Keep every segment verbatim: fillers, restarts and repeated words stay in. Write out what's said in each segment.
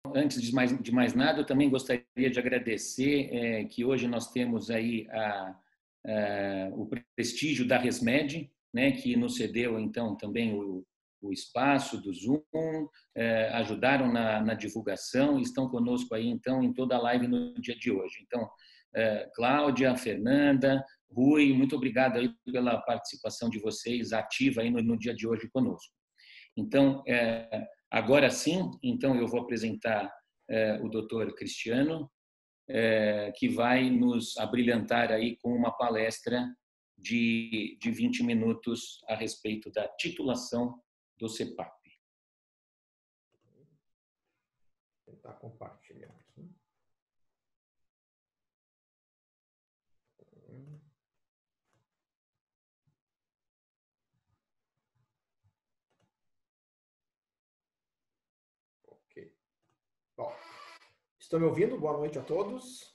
antes de mais, de mais nada, eu também gostaria de agradecer é, que hoje nós temos aí a, a, o prestígio da ResMed, né, que nos cedeu, então, também o, o espaço do Zoom, é, ajudaram na, na divulgação e estão conosco aí, então, em toda a live no dia de hoje. Então, é, Cláudia, Fernanda, Rui, muito obrigado aí pela participação de vocês ativa aí no, no dia de hoje conosco. Então, é, agora sim, então eu vou apresentar é, o doutor Cristiano, é, que vai nos abrilhantar aí com uma palestra de, de vinte minutos a respeito da titulação do CEPAP. Vou tentar compartilhar aqui. Ok. Bom, estão me ouvindo? Boa noite a todos.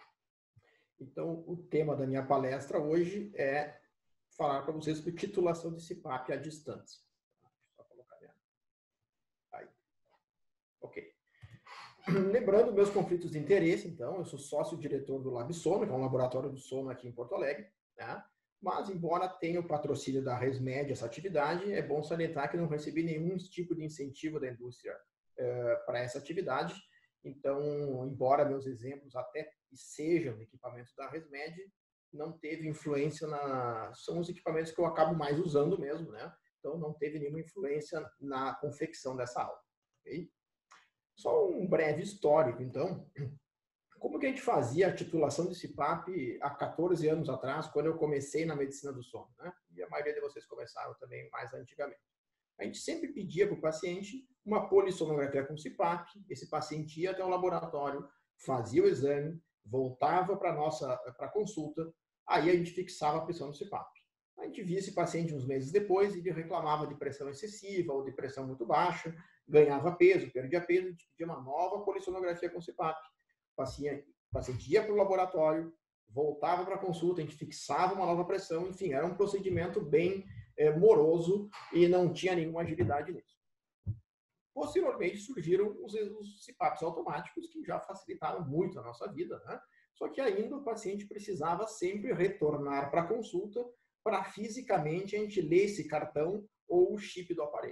Então, o tema da minha palestra hoje é falar para vocês sobre titulação de CEPAP à distância. Só colocar aí. Ok. Lembrando meus conflitos de interesse, então, eu sou sócio-diretor do LabSono, que é um laboratório do sono aqui em Porto Alegre, né? Mas, embora tenha o patrocínio da ResMed essa atividade, é bom salientar que não recebi nenhum tipo de incentivo da indústria uh, para essa atividade. Então, embora meus exemplos até sejam equipamentos da ResMed, não teve influência na... São os equipamentos que eu acabo mais usando mesmo, né? Então, não teve nenhuma influência na confecção dessa aula, ok? Só um breve histórico, então. Como que a gente fazia a titulação de CEPAP há quatorze anos atrás, quando eu comecei na medicina do sono, né? E a maioria de vocês começaram também mais antigamente. A gente sempre pedia para o paciente uma polissonografia com CEPAP, esse paciente ia até o laboratório, fazia o exame, voltava para a nossa para consulta, aí a gente fixava a pressão do CEPAP. A gente via esse paciente uns meses depois e ele reclamava de pressão excessiva ou de pressão muito baixa, ganhava peso, perdia peso, a gente pedia uma nova polissonografia com CEPAP. O paciente, o paciente ia para o laboratório, voltava para a consulta, a gente fixava uma nova pressão, enfim, era um procedimento bem é, moroso e não tinha nenhuma agilidade nisso. Posteriormente surgiram os, os CEPAPs automáticos que já facilitaram muito a nossa vida, né? Só que ainda o paciente precisava sempre retornar para a consulta para fisicamente a gente ler esse cartão ou o chip do aparelho.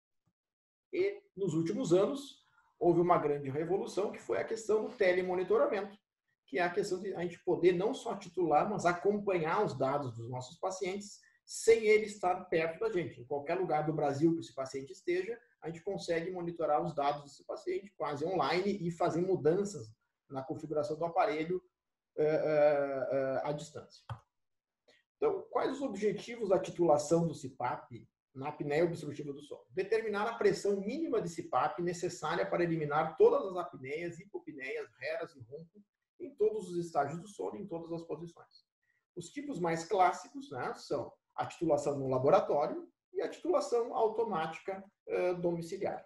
E nos últimos anos houve uma grande revolução que foi a questão do telemonitoramento, que é a questão de a gente poder não só titular, mas acompanhar os dados dos nossos pacientes sem ele estar perto da gente. Em qualquer lugar do Brasil que esse paciente esteja, a gente consegue monitorar os dados desse paciente quase online e fazer mudanças na configuração do aparelho uh, uh, uh, à distância. Então, quais os objetivos da titulação do CEPAP na apneia obstrutiva do sono? Determinar a pressão mínima de CEPAP necessária para eliminar todas as apneias, hipopneias, reras e ronco em todos os estágios do sono, em todas as posições. Os tipos mais clássicos, né, são a titulação no laboratório e a titulação automática uh, domiciliar.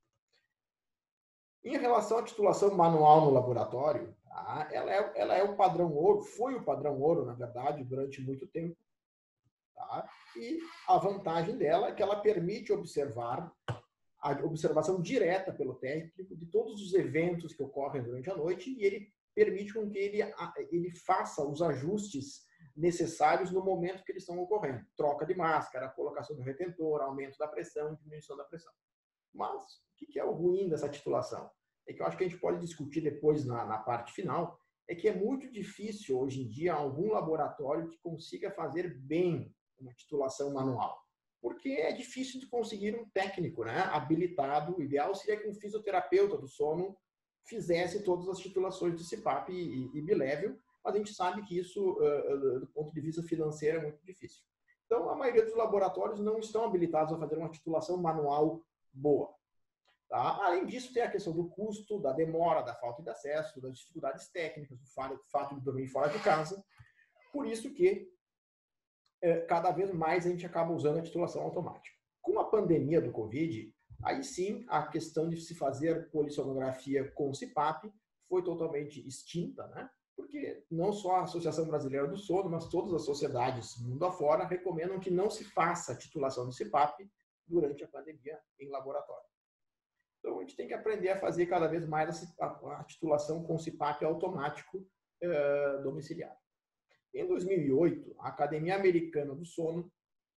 Em relação à titulação manual no laboratório, tá, ela, é, ela é o padrão ouro, foi o padrão ouro, na verdade, durante muito tempo. Tá? E a vantagem dela é que ela permite observar a observação direta pelo técnico de todos os eventos que ocorrem durante a noite e ele permite com que ele, ele faça os ajustes necessários no momento que eles estão ocorrendo. Troca de máscara, colocação do retentor, aumento da pressão, diminuição da pressão. Mas o que é o ruim dessa titulação? É que eu acho que a gente pode discutir depois na, na parte final, é que é muito difícil hoje em dia algum laboratório que consiga fazer bem uma titulação manual. Porque é difícil de conseguir um técnico, né, habilitado. O ideal seria que um fisioterapeuta do sono fizesse todas as titulações de CEPAP e, e, e bilével, mas a gente sabe que isso, uh, do ponto de vista financeiro, é muito difícil. Então, a maioria dos laboratórios não estão habilitados a fazer uma titulação manual boa. Tá? Além disso, tem a questão do custo, da demora, da falta de acesso, das dificuldades técnicas, do fato de dormir fora de casa. Por isso que cada vez mais a gente acaba usando a titulação automática. Com a pandemia do Covid, aí sim a questão de se fazer polissonografia com CEPAP foi totalmente extinta, né? Porque não só a Associação Brasileira do Sono, mas todas as sociedades mundo afora recomendam que não se faça a titulação de CEPAP durante a pandemia em laboratório. Então, a gente tem que aprender a fazer cada vez mais a titulação com C PAP automático uh, domiciliar. Em dois mil e oito, a Academia Americana do Sono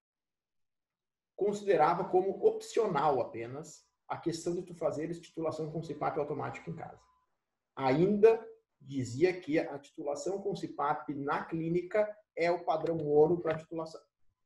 considerava como opcional apenas a questão de tu fazeres titulação com C PAP automático em casa. Ainda dizia que a titulação com C PAP na clínica é o padrão ouro para titulação.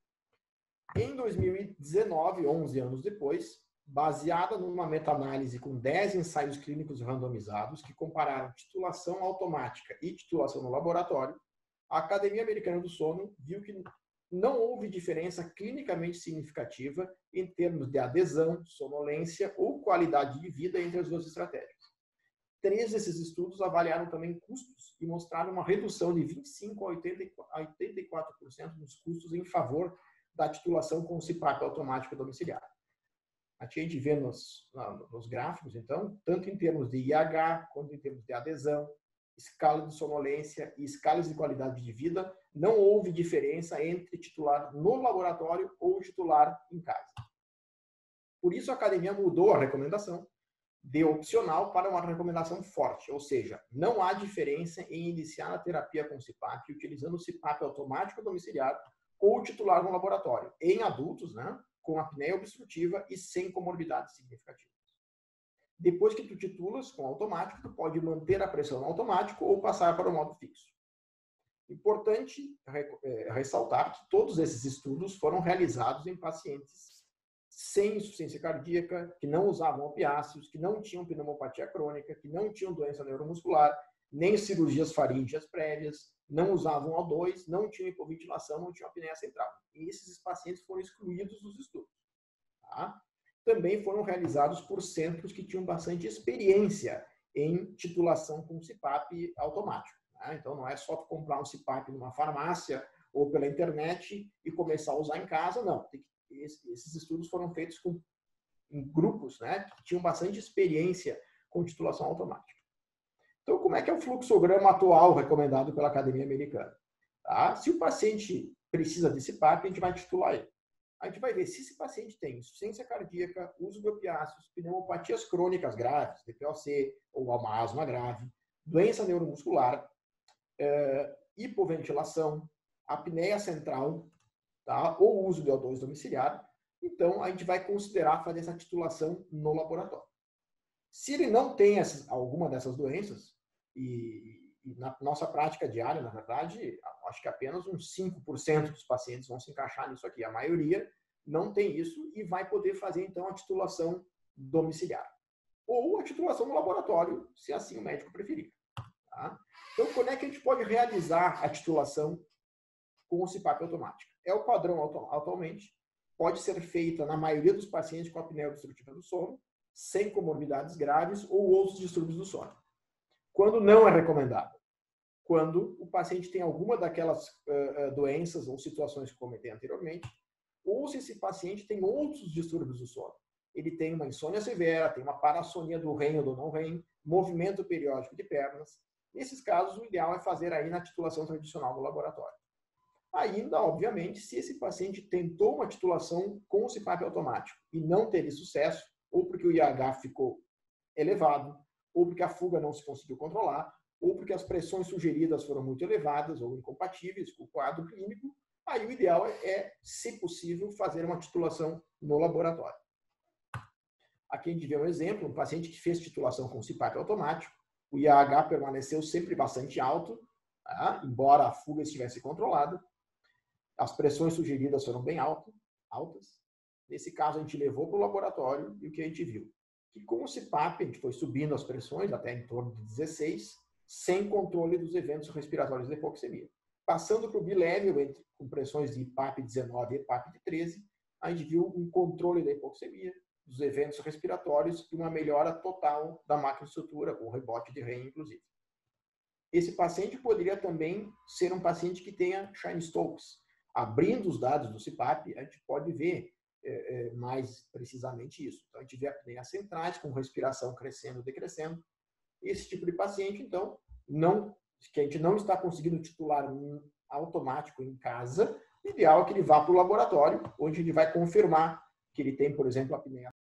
Em dois mil e dezenove, onze anos depois, baseada numa meta-análise com dez ensaios clínicos randomizados que compararam titulação automática e titulação no laboratório, a Academia Americana do Sono viu que não houve diferença clinicamente significativa em termos de adesão, sonolência ou qualidade de vida entre as duas estratégias. Três desses estudos avaliaram também custos e mostraram uma redução de vinte e cinco por cento a oitenta e quatro por cento nos custos em favor da titulação com o C PAP automático domiciliar. Aqui a gente vê nos, nos gráficos, então, tanto em termos de I H, quanto em termos de adesão, escala de sonolência e escalas de qualidade de vida, não houve diferença entre titular no laboratório ou titular em casa. Por isso, a academia mudou a recomendação de opcional para uma recomendação forte, ou seja, não há diferença em iniciar a terapia com C PAP utilizando o C PAP automático domiciliar ou titular no laboratório, em adultos, né, com apneia obstrutiva e sem comorbidades significativas. Depois que tu titulas com automático, tu pode manter a pressão no automático ou passar para o modo fixo. Importante ressaltar que todos esses estudos foram realizados em pacientes sem insuficiência cardíaca, que não usavam opiáceos, que não tinham pneumopatia crônica, que não tinham doença neuromuscular, nem cirurgias faríngeas prévias, não usavam O dois, não tinham hipoventilação, não tinham apneia central. E esses pacientes foram excluídos dos estudos. Tá? Também foram realizados por centros que tinham bastante experiência em titulação com C PAP automático. Né? Então, não é só tu comprar um C PAP numa farmácia ou pela internet e começar a usar em casa, não. Tem que, esses estudos foram feitos com, em grupos, né, que tinham bastante experiência com titulação automática. Então, como é que é o fluxograma atual recomendado pela Academia Americana? Tá? Se o paciente precisa de C PAP, a gente vai titular ele. A gente vai ver se esse paciente tem insuficiência cardíaca, uso de opiáceos, pneumopatias crônicas graves, D P O C ou uma asma grave, doença neuromuscular, é, hipoventilação, apneia central, tá? Ou uso de O dois domiciliar. Então, a gente vai considerar fazer essa titulação no laboratório. Se ele não tem essas, alguma dessas doenças, e, e na nossa prática diária, na verdade, acho que apenas uns cinco por cento dos pacientes vão se encaixar nisso aqui. A maioria não tem isso e vai poder fazer, então, a titulação domiciliar. Ou a titulação no laboratório, se assim o médico preferir. Tá? Então, como é que a gente pode realizar a titulação com o C PAP automático? É o padrão atualmente. Pode ser feita na maioria dos pacientes com apneia obstrutiva do sono, sem comorbidades graves ou outros distúrbios do sono. Quando não é recomendado? Quando o paciente tem alguma daquelas uh, doenças ou situações que comentei anteriormente, ou se esse paciente tem outros distúrbios do sono. Ele tem uma insônia severa, tem uma parassonia do R E M ou do não R E M, movimento periódico de pernas. Nesses casos, o ideal é fazer aí na titulação tradicional no laboratório. Ainda, obviamente, se esse paciente tentou uma titulação com o C PAP automático e não teve sucesso, ou porque o I H ficou elevado, ou porque a fuga não se conseguiu controlar, ou porque as pressões sugeridas foram muito elevadas ou incompatíveis com o quadro clínico, aí o ideal é, se possível, fazer uma titulação no laboratório. Aqui a gente vê um exemplo, um paciente que fez titulação com C PAP automático, o I H permaneceu sempre bastante alto, tá? Embora a fuga estivesse controlada, as pressões sugeridas foram bem altas, altas. Nesse caso, a gente levou para o laboratório e o que a gente viu? Que com o C PAP, a gente foi subindo as pressões até em torno de dezesseis, sem controle dos eventos respiratórios de hipoxemia. Passando para o bilevel, com pressões de I PAP dezenove e I PAP de treze, a gente viu um controle da hipoxemia, dos eventos respiratórios e uma melhora total da macroestrutura, com rebote de R E M, inclusive. Esse paciente poderia também ser um paciente que tenha Chine-Stokes. Abrindo os dados do C PAP, a gente pode ver é, é, mais precisamente isso. Então, a gente vê apneias centrais com respiração crescendo e decrescendo. Esse tipo de paciente, então, não, que a gente não está conseguindo titular um automático em casa, o ideal é que ele vá para o laboratório, onde ele vai confirmar que ele tem, por exemplo, apneia